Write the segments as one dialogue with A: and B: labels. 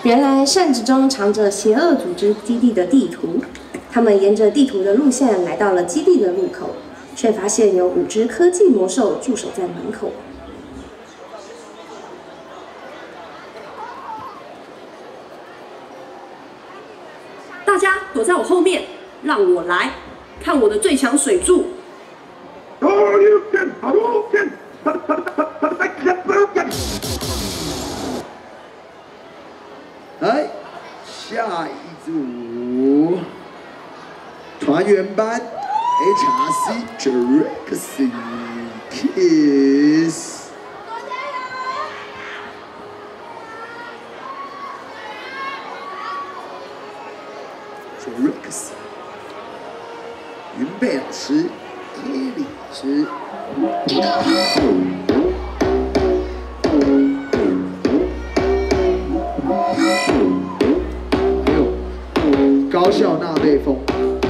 A: 原来扇子中藏着邪恶组织基地的地图，他们沿着地图的路线来到了基地的入口，却发现有5只科技魔兽驻守在门口。
B: 大家躲在我后面，让我来看我的最强水柱。
C: 来，下一组团员班 HRC Galaxy Kiss。Galaxy， 云贝老师、伊里老师。 高校纳贝风。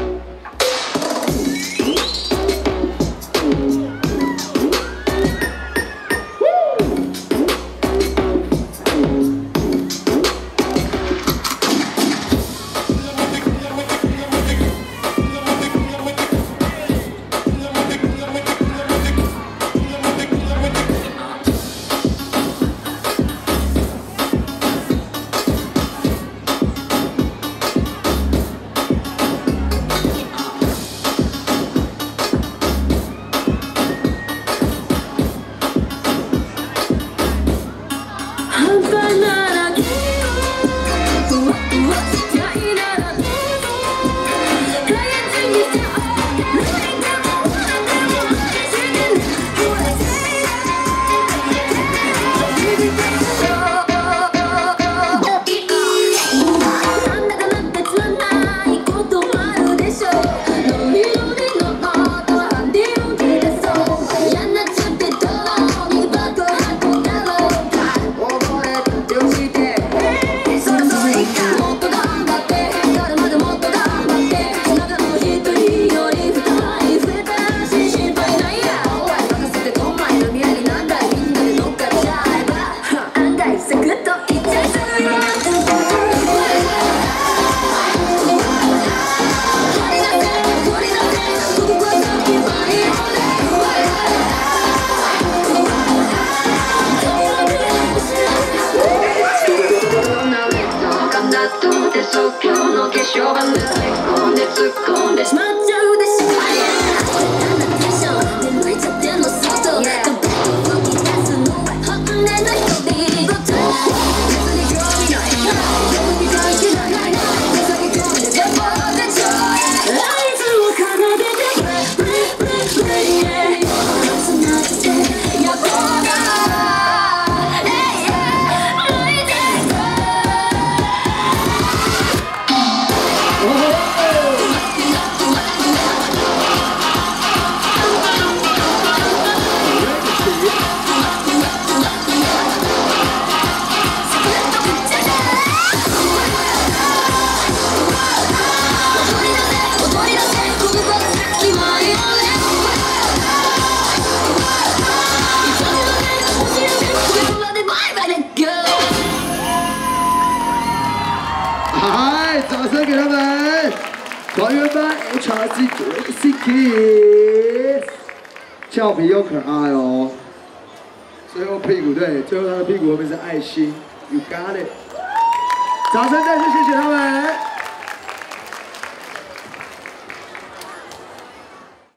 C: 掌声给他们！团员班 HRC Galaxy Kids， 俏皮又可爱哦。最后屁股对，最后他的屁股后面是爱心 ，You got it！ 掌声再次谢谢他们。